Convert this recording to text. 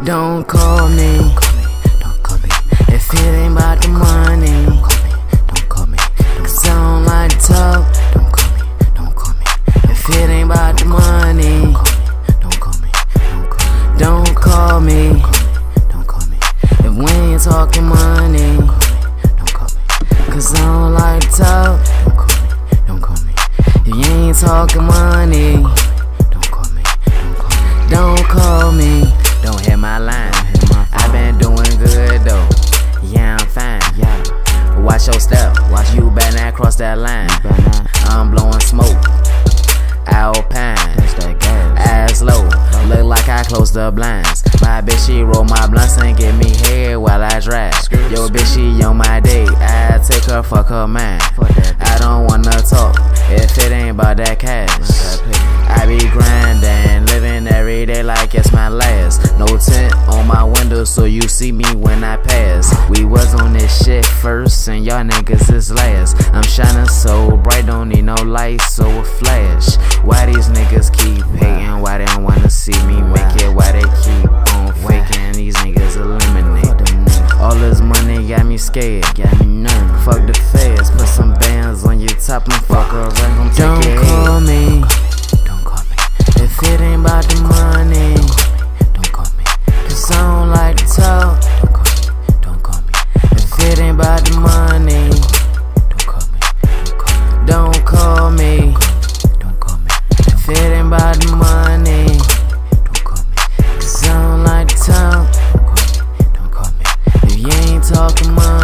Don't call me, don't call me. If it ain't about the money, don't call me. Cause I don't like to talk. Don't call me, don't call me. If it ain't about the money, don't call me, don't call me. Don't call me. If we ain't talking money, don't call me. Cause I don't like to talk. Don't call me, don't call me. If you ain't talking money, don't call me, don't call me. Don't hit my line. I been doing good though. Yeah, I'm fine. Yeah. Watch your step. Watch you better not cross that line. I'm blowing smoke. Alpine. Ass low. Look like I closed the blinds. My bitch, she roll my blunts and give me head while I drive. Yo, bitch, she on my date. I take her, fuck her man. I don't wanna talk if it ain't about that cash. I be grinding, living every day like it's my last. No tint on my window so you see me when I pass. We was on this shit first and y'all niggas is last. I'm shining so bright, don't need no lights or a flash. Why these niggas keep hating? Why they don't wanna see me make it? Why they keep on faking? These niggas eliminate. All this money got me scared, got me nervous. Fuck the feds, put some bands on your top and fuck around, gon' take it. Don't call me. If it ain't about the money, don't call me. Cause I don't like to talk. Don't call me, don't call me. If it ain't about the money, don't call me, don't call me. Don't call me. If it ain't about the money, don't call me. Cause I don't like to talk. Don't call me, don't call me. If you ain't talking money.